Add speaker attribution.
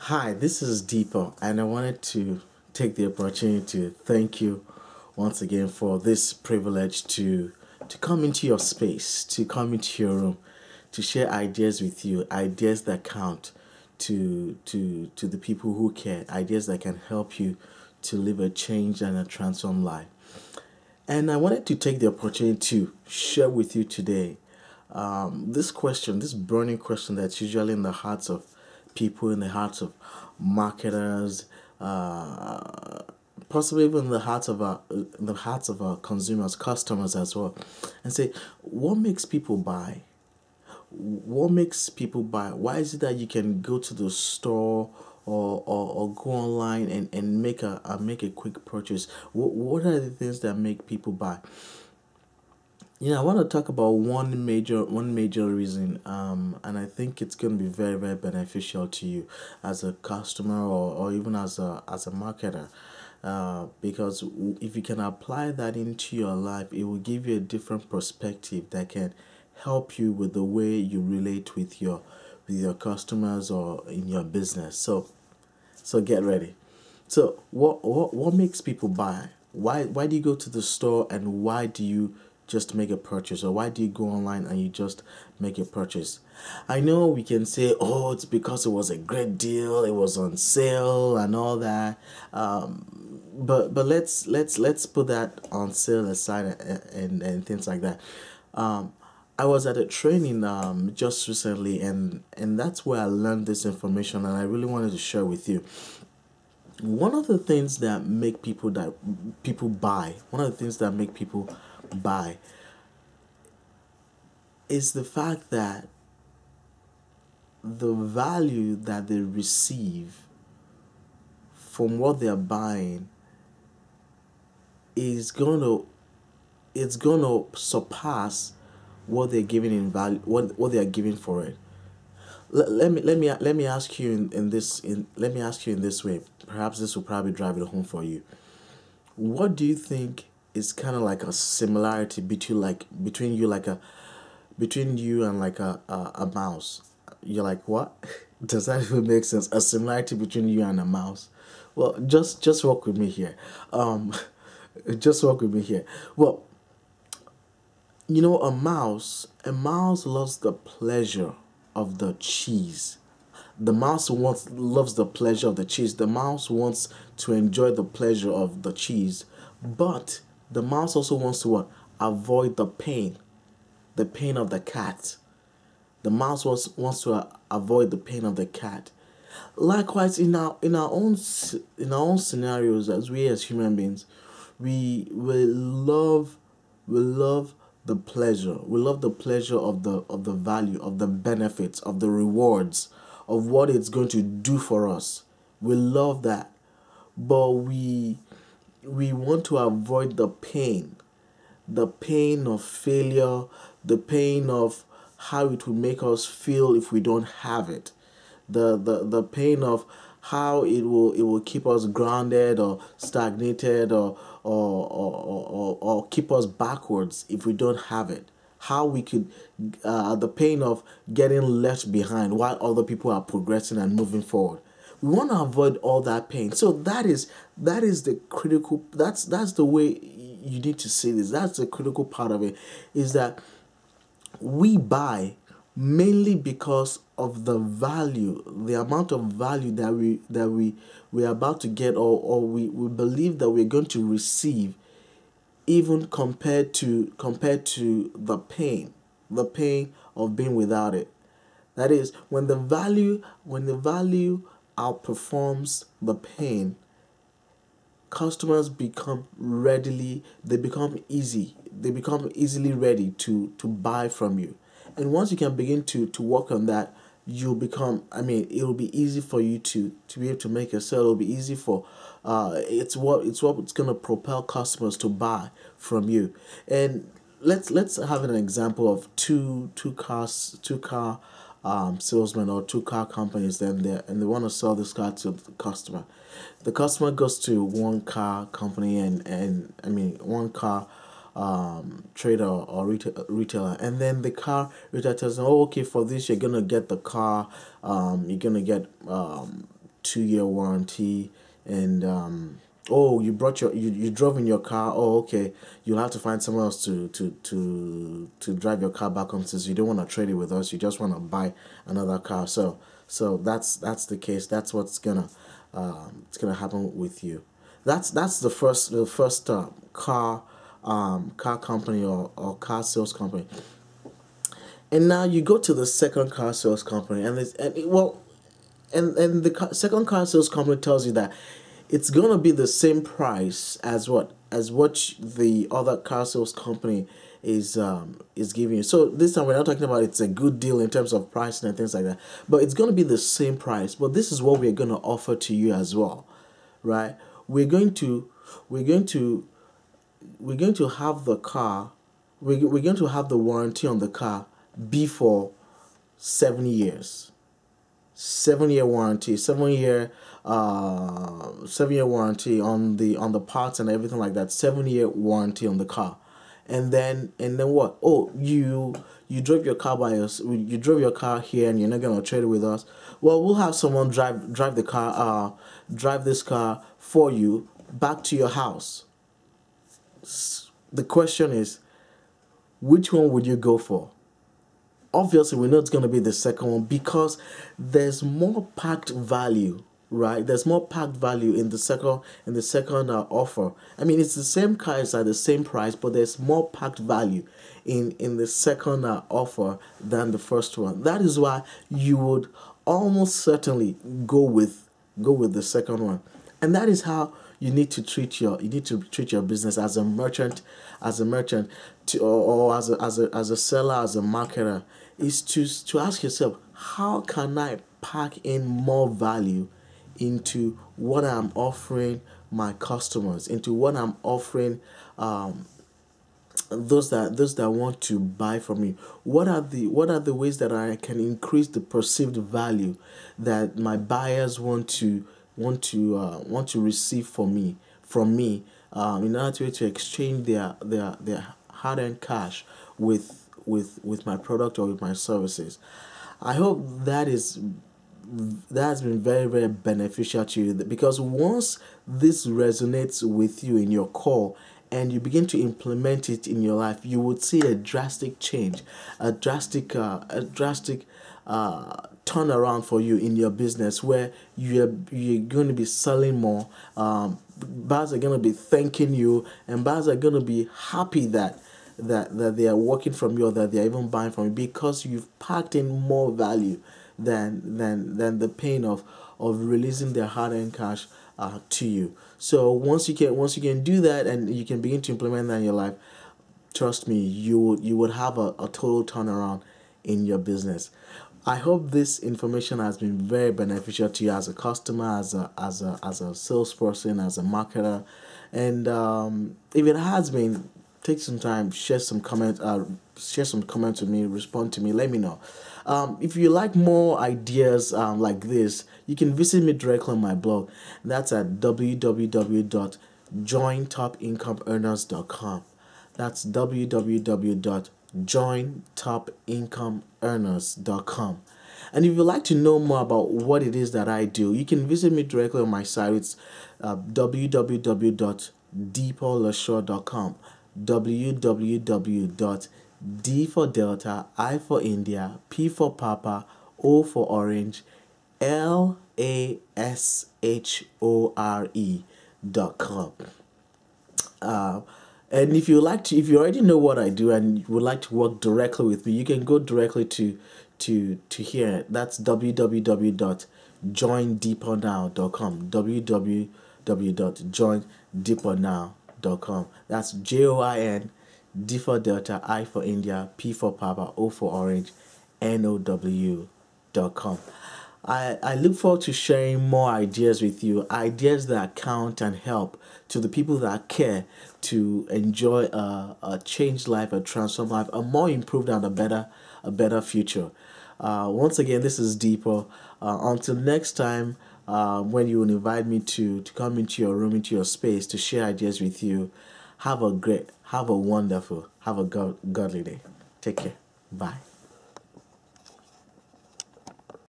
Speaker 1: Hi, this is Deepa, and I wanted to take the opportunity to thank you once again for this privilege to come into your space, to come into your room, to share ideas with you, ideas that count to the people who care, ideas that can help you to live a changed and a transformed life. And I wanted to take the opportunity to share with you today this question, this burning question that's usually in the hearts of people, in the hearts of marketers, possibly even in the hearts of our consumers, customers as well, and say, what makes people buy? What makes people buy? Why is it that you can go to the store or go online and make a quick purchase? What are the things that make people buy? I want to talk about one major reason, and I think it's going to be very very beneficial to you as a customer or even as a marketer, because if you can apply that into your life, it will give you a different perspective that can help you with the way you relate with your customers or in your business. So get ready. So what makes people buy? Why do you go to the store, and why do you just make a purchase, or why do you go online and you just make a purchase? I know we can say, oh, it's because it was a great deal, it was on sale and all that. But let's put that on sale aside and things like that. Um, I was at a training just recently, and that's where I learned this information, and I really wanted to share with you. One of the things that make people buy, one of the things that make people buy is the fact that the value that they receive from what they're buying is gonna surpass what they're giving in value, what they're giving for it. Let me ask you let me ask you in this way. Perhaps this will probably drive it home for you. What do you think is kind of like a similarity between you and like a mouse? You're like, what? Does that even make sense? A similarity between you and a mouse? Well, just walk with me here. Um, just walk with me here. Well, a mouse loves the pleasure of the cheese. The mouse wants loves the pleasure of the cheese. The mouse wants to enjoy the pleasure of the cheese, but the mouse also wants to what? Avoid the pain of the cat. The mouse wants to avoid the pain of the cat. Likewise, in our own scenarios, as we as human beings, we love the pleasure. We love the pleasure of the value, of the benefits, of the rewards, of what it's going to do for us. We love that, but we want to avoid the pain of failure, the pain of how it will make us feel if we don't have it, the pain of how it will keep us grounded or stagnated or keep us backwards if we don't have it. How we could the pain of getting left behind while other people are progressing and moving forward. We want to avoid all that pain. So that is the critical. That's the way you need to see this. That's the critical part of it. Is that we buy mainly because of the value, the amount of value we're about to get, or we believe that we're going to receive, even compared to the pain of being without it. That is, when the value outperforms the pain, customers become easily ready to buy from you. And once you can begin to work on that, you'll become, it'll be easy for you to be able to make a sale. It'll be easy for it's going to propel customers to buy from you. And let's have an example of two car salesmen or two car companies. Then they want to sell this car to the customer. The customer goes to one car company, and one car trader or retailer, and then the car retailer tells them, oh, okay, for this you're gonna get the car, you're gonna get 2-year warranty, and oh, you brought you drove in your car. Oh, okay, you'll have to find someone else to drive your car back home, since you don't want to trade it with us. You just want to buy another car. So that's the case. That's what's gonna it's gonna happen with you. That's the first car company, or car sales company. And now you go to the second car sales company, and the second car sales company tells you that it's gonna be the same price as what the other car sales company is giving you. So this time we're not talking about it's a good deal in terms of pricing and things like that, but it's gonna be the same price. But this is what we're gonna offer to you as well, right? We're going to we're going to have the car. We're going to have the warranty on the car be for 7 years. 7 year warranty, 7 year warranty on the parts and everything like that. 7 year warranty on the car. And then what? Oh, you drove your car you drove your car here, and you're not gonna trade it with us. Well, we'll have someone drive this car for you back to your house. The question is, which one would you go for? Obviously, we know it's going to be the second one, because there's more packed value, right? There's more packed value in the second offer. I mean, it's the same car, it's at the same price, but there's more packed value in the second offer than the first one. That is why you would almost certainly go with the second one. And that is how you need to treat your business as a merchant, or as a seller, as a marketer, is to ask yourself, how can I pack in more value into what I'm offering my customers, into what I'm offering those that want to buy from me. What are the ways that I can increase the perceived value that my buyers want to receive from me, in order to exchange their hard-earned cash with my product or with my services. I hope that's been very, very beneficial to you, because once this resonates with you in your core and you begin to implement it in your life, you would see a drastic change, a drastic turnaround for you in your business, where you're going to be selling more. Buyers are going to be thanking you, and buyers are going to be happy that they are working from you, or that they are even buying from you, because you've packed in more value than the pain of releasing their hard-earned cash to you. So once you can do that, and you can begin to implement that in your life, trust me, you would have a total turnaround in your business. I hope this information has been very beneficial to you as a customer, as a salesperson, as a marketer, and if it has been, take some time, share some comments with me, respond to me, let me know. If you like more ideas like this, you can visit me directly on my blog. That's at www.jointopincomeearners.com. That's www.jointopincomeearners.com. And if you'd like to know more about what it is that I do, you can visit me directly on my site. It's www.deepaulashaw.com. www.D for Delta, I for India, P for Papa, O for Orange, LASHORE.com. And if you already know what I do and you would like to work directly with me, you can go directly to here. That's www.joindeepernow.com. www.joindeepernow.com. That's JOIN, D for Delta, I for India, P for Papa, O for Orange, NOW.com. I look forward to sharing more ideas with you, ideas that count and help to the people that care to enjoy a changed life, a transformed life, a more improved and a better future. Once again, this is Deeper. Until next time, when you will invite me to come into your room, into your space, to share ideas with you, have a wonderful, have a godly day. Take care. Bye.